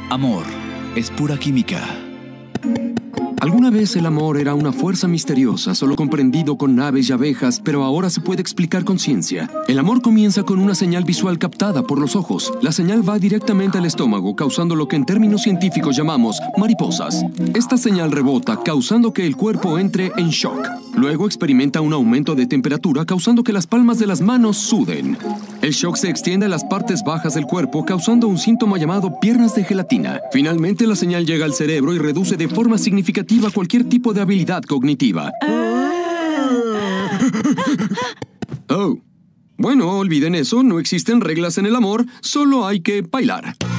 Amor es pura química. Alguna vez el amor era una fuerza misteriosa, solo comprendido con aves y abejas, pero ahora se puede explicar con ciencia. El amor comienza con una señal visual captada por los ojos. La señal va directamente al estómago, causando lo que en términos científicos llamamos mariposas. Esta señal rebota, causando que el cuerpo entre en shock. Luego experimenta un aumento de temperatura, causando que las palmas de las manos suden. El shock se extiende a las partes bajas del cuerpo, causando un síntoma llamado piernas de gelatina. Finalmente, la señal llega al cerebro y reduce de forma significativa cualquier tipo de habilidad cognitiva. Oh. Bueno, olviden eso, no existen reglas en el amor, solo hay que bailar.